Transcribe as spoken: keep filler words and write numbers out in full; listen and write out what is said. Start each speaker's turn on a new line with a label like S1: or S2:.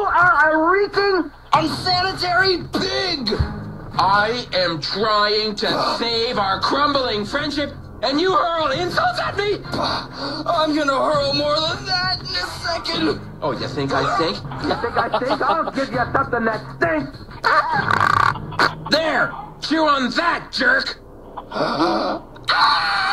S1: are a reeking, unsanitary pig!
S2: I am trying to save our crumbling friendship, and you hurl insults at me?
S1: I'm gonna hurl more than that in a second.
S2: Oh, you think I stink?
S1: You think I stink? I'll give you something that stinks.
S2: There! Chew on that, jerk!